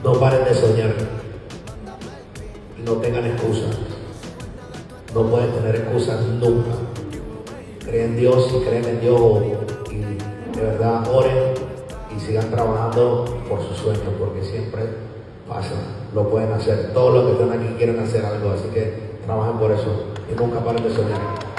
No paren de soñar y no tengan excusas. No pueden tener excusas nunca. Creen en Dios y creen en Dios y de verdad oren y sigan trabajando por sus sueños, porque siempre pasa, lo pueden hacer. Todos los que están aquí quieren hacer algo, así que trabajen por eso y nunca paren de soñar.